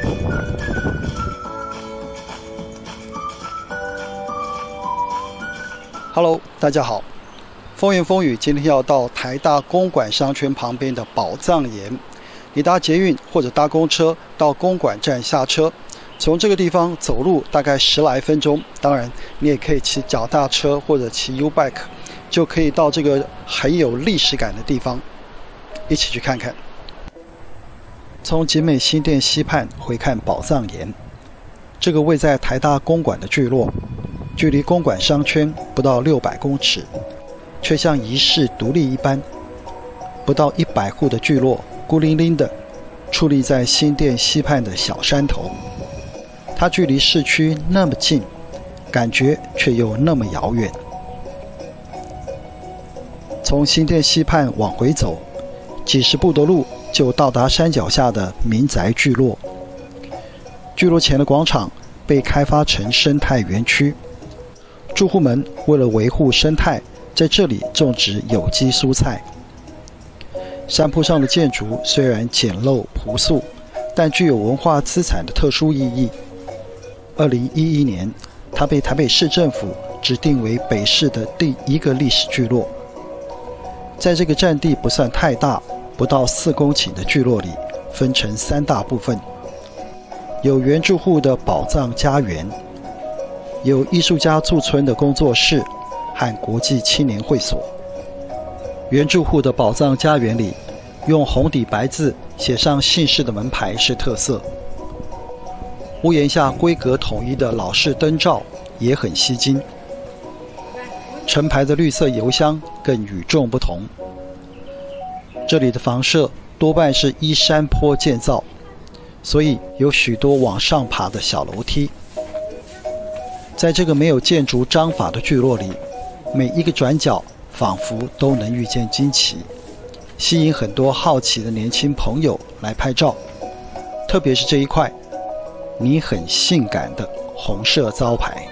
Hello， 大家好。风言风语今天要到台大公馆商圈旁边的宝藏岩。你搭捷运或者搭公车到公馆站下车，从这个地方走路大概10来分钟。当然，你也可以骑脚踏车或者骑 U-Bike， 就可以到这个很有历史感的地方，一起去看看。从景美新店西畔回看宝藏岩，这个位在台大公馆的聚落，距离公馆商圈不到600公尺，却像遗世独立一般。不到100户的聚落，孤零零的矗立在新店西畔的小山头。它距离市区那么近，感觉却又那么遥远。从新店西畔往回走，几十步的路就到达山脚下的民宅聚落。聚落前的广场被开发成生态园区，住户们为了维护生态，在这里种植有机蔬菜。山坡上的建筑虽然简陋朴素，但具有文化资产的特殊意义。2011年，它被台北市政府指定为北市的第一个历史聚落。在这个占地不算太大，不到4公顷的聚落里，分成3大部分，有原住户的宝藏家园，有艺术家驻村的工作室和国际青年会所。原住户的宝藏家园里，用红底白字写上姓氏的门牌是特色。屋檐下规格统一的老式灯罩也很吸睛。成排的绿色油箱更与众不同。这里的房舍多半是依山坡建造，所以有许多往上爬的小楼梯。在这个没有建筑章法的聚落里，每一个转角仿佛都能遇见惊奇，吸引很多好奇的年轻朋友来拍照。特别是这一块你很性感的红色招牌。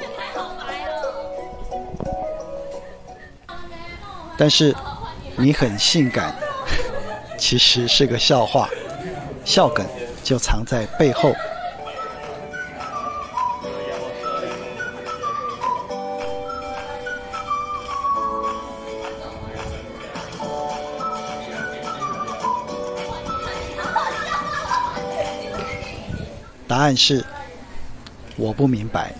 但是你很性感其实是个笑话，笑梗就藏在背后。答案是我不明白。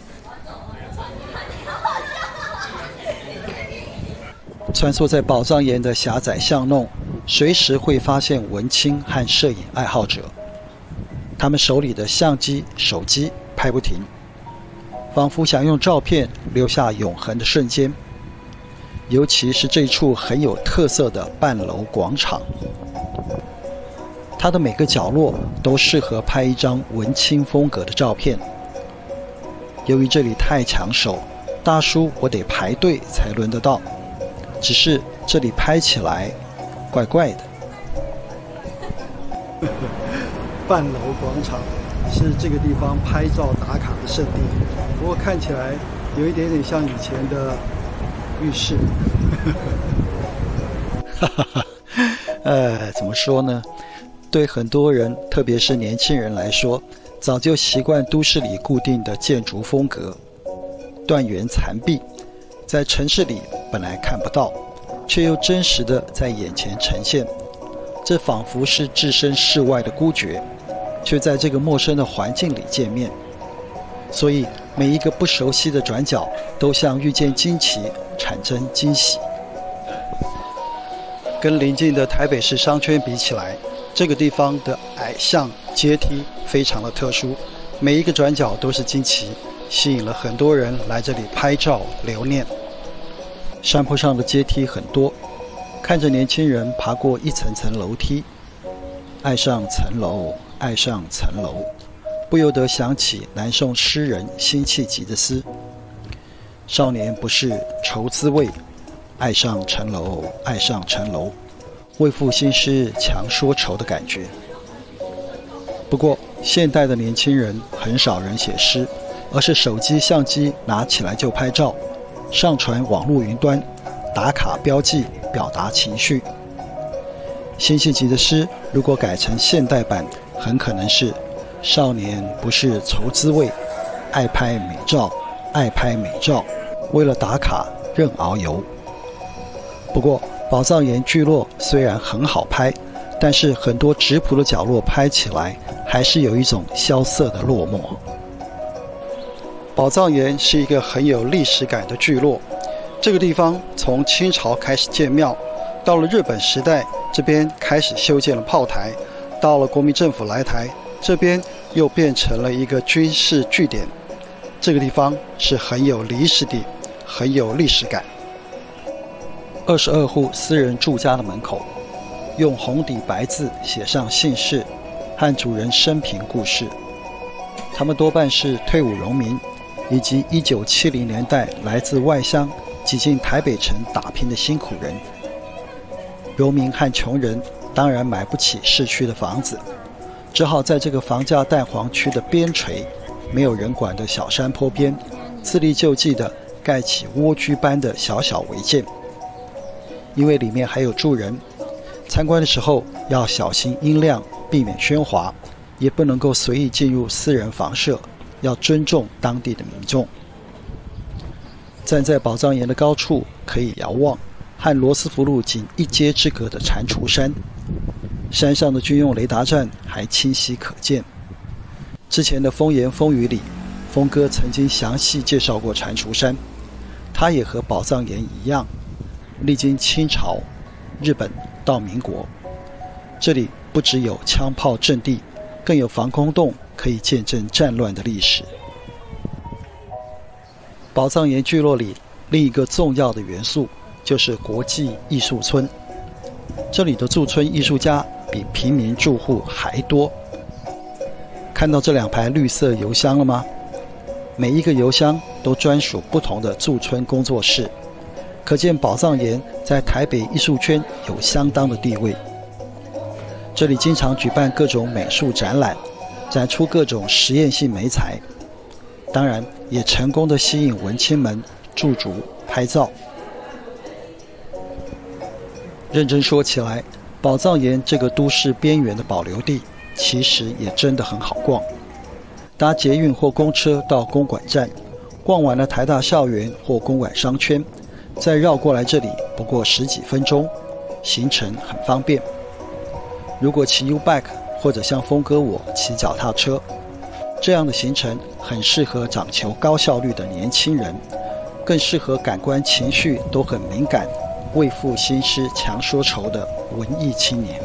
穿梭在宝藏岩的狭窄巷弄，随时会发现文青和摄影爱好者，他们手里的相机、手机拍不停，仿佛想用照片留下永恒的瞬间。尤其是这处很有特色的半楼广场，它的每个角落都适合拍一张文青风格的照片。由于这里太抢手，大叔我得排队才轮得到，只是这里拍起来怪怪的。半楼广场是这个地方拍照打卡的圣地，不过看起来有一点点像以前的浴室。怎么说呢？对很多人，特别是年轻人来说，早就习惯都市里固定的建筑风格，断垣残壁，在城市里本来看不到，却又真实的在眼前呈现。这仿佛是置身事外的孤绝，却在这个陌生的环境里见面。所以每一个不熟悉的转角都像遇见惊奇，产生惊喜。跟邻近的台北市商圈比起来，这个地方的矮巷阶梯非常的特殊，每一个转角都是惊奇，吸引了很多人来这里拍照留念。山坡上的阶梯很多，看着年轻人爬过一层层楼梯，爱上层楼，爱上层楼，不由得想起南宋诗人辛弃疾的诗：少年不识愁滋味，爱上层楼，爱上层楼，为赋新诗强说愁的感觉。不过现代的年轻人很少人写诗，而是手机相机拿起来就拍照，上传网络云端，打卡标记，表达情绪。辛弃疾的诗如果改成现代版，很可能是少年不是愁滋味，爱拍美照，爱拍美照，为了打卡任遨游。不过宝藏岩聚落虽然很好拍，但是很多质朴的角落拍起来还是有一种萧瑟的落寞。宝藏岩是一个很有历史感的聚落，这个地方从清朝开始建庙，到了日本时代，这边开始修建了炮台，到了国民政府来台，这边又变成了一个军事据点。这个地方是很有历史的，很有历史感。22户私人住家的门口，用红底白字写上姓氏和主人生平故事。他们多半是退伍农民，以及1970年代来自外乡挤进台北城打拼的辛苦人。农民和穷人当然买不起市区的房子，只好在这个房价蛋黄区的边陲没有人管的小山坡边，自力救济地盖起蜗居般的小小违建。因为里面还有住人，参观的时候要小心音量，避免喧哗，也不能够随意进入私人房舍，要尊重当地的民众。站在宝藏岩的高处，可以遥望和罗斯福路仅一街之隔的蟾蜍山，山上的军用雷达站还清晰可见。之前的《风言风语》里，峰哥曾经详细介绍过蟾蜍山，它也和宝藏岩一样，历经清朝、日本到民国，这里不只有枪炮阵地，更有防空洞，可以见证战乱的历史。宝藏岩聚落里另一个重要的元素就是国际艺术村，这里的驻村艺术家比平民住户还多。看到这2排绿色邮箱了吗？每一个邮箱都专属不同的驻村工作室，可见宝藏岩在台北艺术圈有相当的地位。这里经常举办各种美术展览，展出各种实验性媒材，当然也成功地吸引文青们驻足拍照。认真说起来，宝藏岩这个都市边缘的保留地其实也真的很好逛。搭捷运或公车到公馆站，逛完了台大校园或公馆商圈，再绕过来这里不过10几分钟，行程很方便。如果骑 U-Bike 或者像峰哥我骑脚踏车，这样的行程很适合讲求高效率的年轻人，更适合感官情绪都很敏感、为赋新诗强说愁的文艺青年。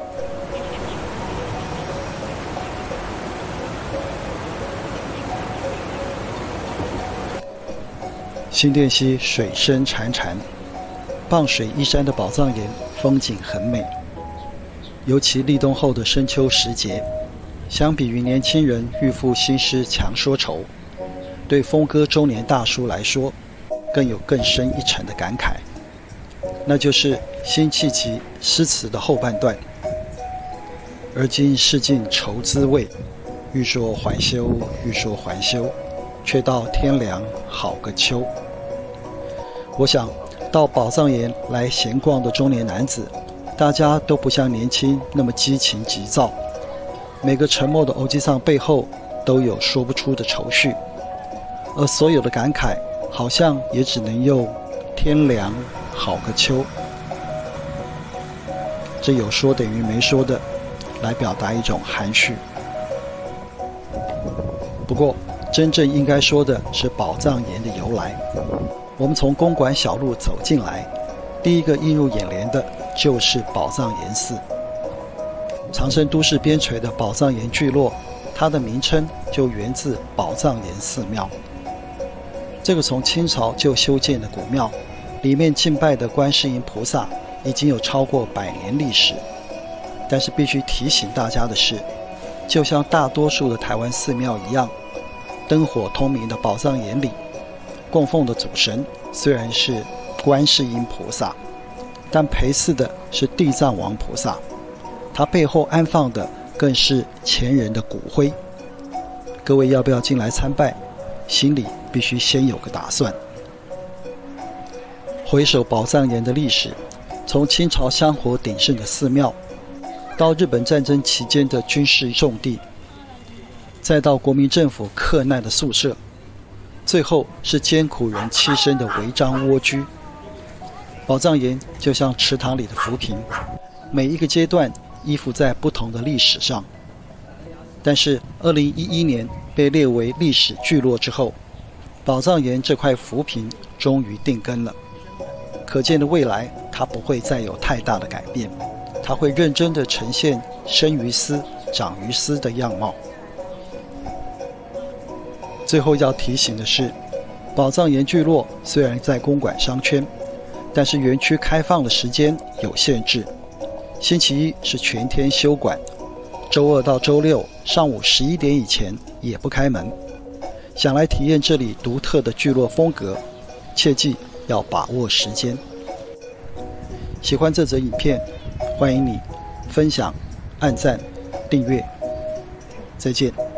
新店溪水声潺潺，傍水依山的宝藏岩风景很美，尤其立冬后的深秋时节，相比于年轻人欲赋新诗强说愁，对峰哥中年大叔来说更有更深一层的感慨，那就是辛弃疾诗词的后半段：而今识尽愁滋味，欲说还休，欲说还休，却道天凉好个秋。我想到宝藏岩来闲逛的中年男子，大家都不像年轻那么激情急躁，每个沉默的欧吉桑背后都有说不出的愁绪，而所有的感慨好像也只能用天凉好个秋，这有说等于没说的来表达一种含蓄。不过真正应该说的是宝藏岩的由来。我们从公馆小路走进来，第一个映入眼帘的就是宝藏岩寺。长生都市边陲的宝藏岩聚落，它的名称就源自宝藏岩寺庙。这个从清朝就修建的古庙，里面敬拜的观世音菩萨已经有超过100年历史。但是必须提醒大家的是，就像大多数的台湾寺庙一样，灯火通明的宝藏岩里供奉的主神虽然是观世音菩萨，但陪祀的是地藏王菩萨，他背后安放的更是前人的骨灰。各位要不要进来参拜，心里必须先有个打算。回首宝藏岩的历史，从清朝香火鼎盛的寺庙，到日本战争期间的军事重地， 再到国民政府克难的宿舍，最后是艰苦人栖身的违章蜗居。宝藏岩就像池塘里的浮萍，每一个阶段依附在不同的历史上。但是2011年被列为历史聚落之后，宝藏岩这块浮萍终于定根了。可见的未来，它不会再有太大的改变，它会认真地呈现生于斯、长于斯的样貌。最后要提醒的是，宝藏岩聚落虽然在公馆商圈，但是园区开放的时间有限制，星期一是全天休馆，周二到周六上午11点以前也不开门。想来体验这里独特的聚落风格，切记要把握时间。喜欢这则影片，欢迎你分享、按赞、订阅。再见。